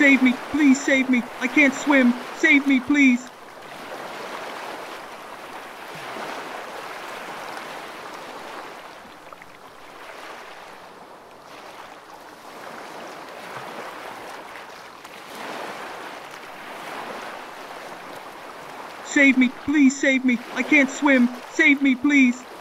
Save me, please save me. I can't swim. Save me, please. Save me, please save me. I can't swim. Save me, please.